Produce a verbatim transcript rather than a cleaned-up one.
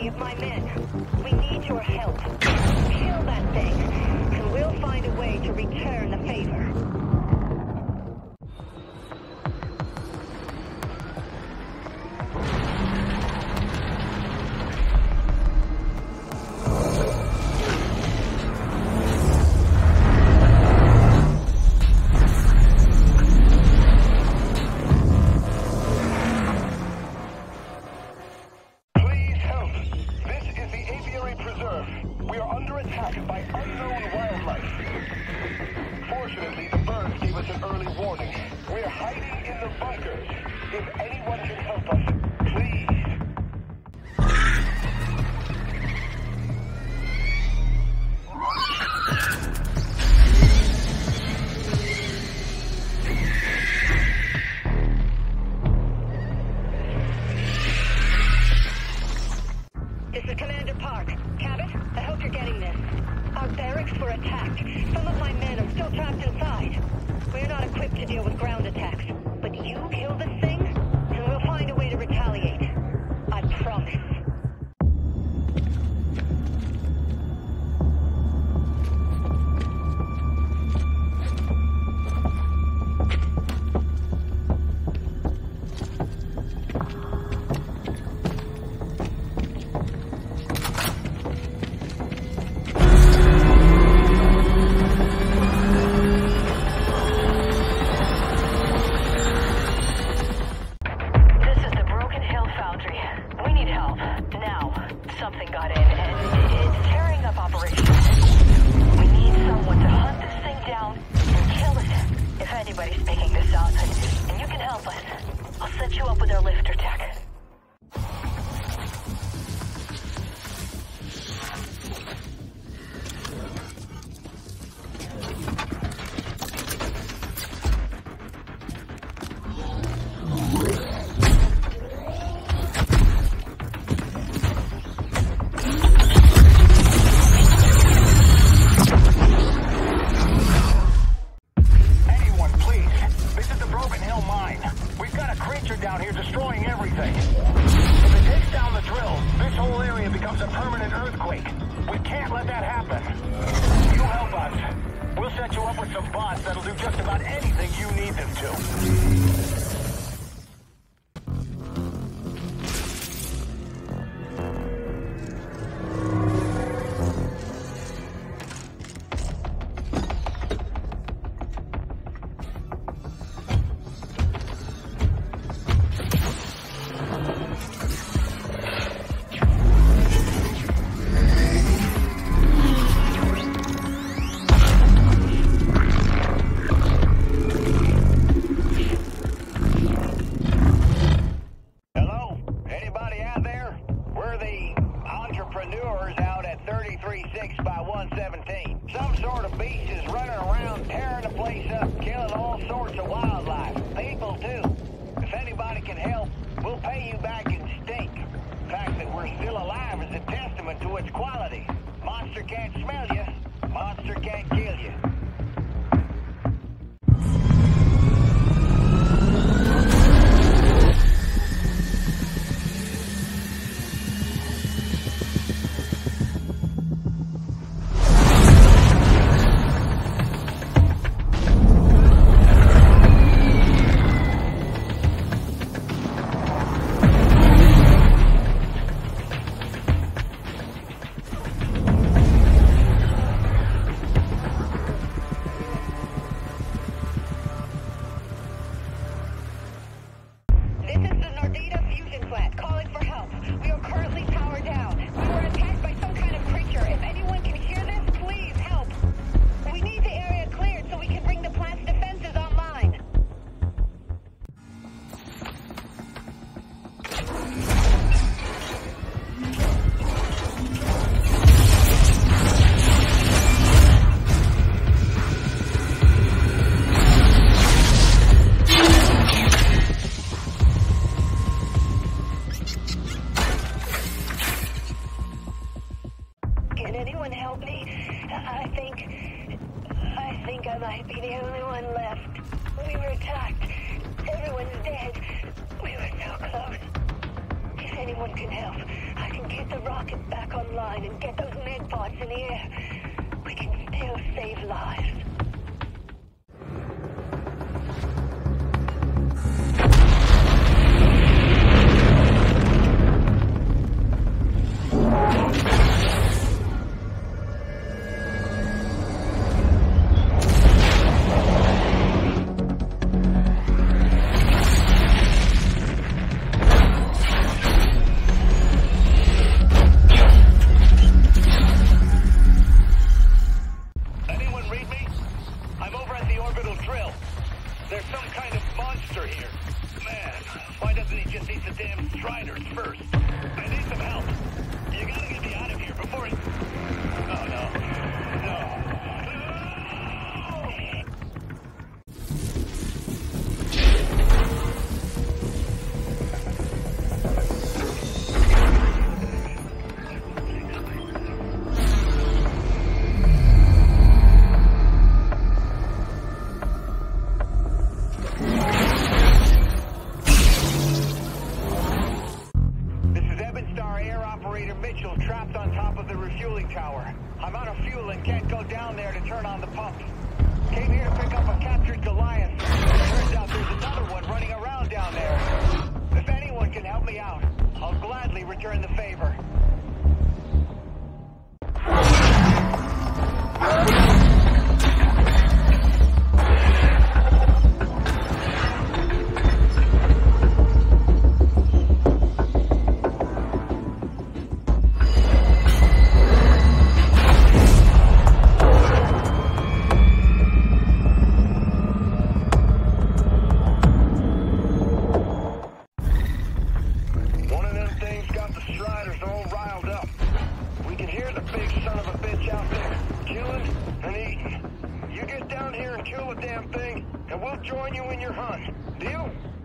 My men, we need your help. Kill that thing, and we'll find a way to return the favor. There's some kind of monster here. Man, why doesn't he just eat the damn Striders first? I need some help. You gotta get me out of here before it... Oh, no. No. Trapped on top of the refueling tower. I'm out of fuel and can't go down there to turn on the pump. Came here to pick up a captured Goliath. Turns out there's another one running around down there. If anyone can help me out, I'll gladly return the favor. Kill the damn thing, and we'll join you in your hunt. Deal?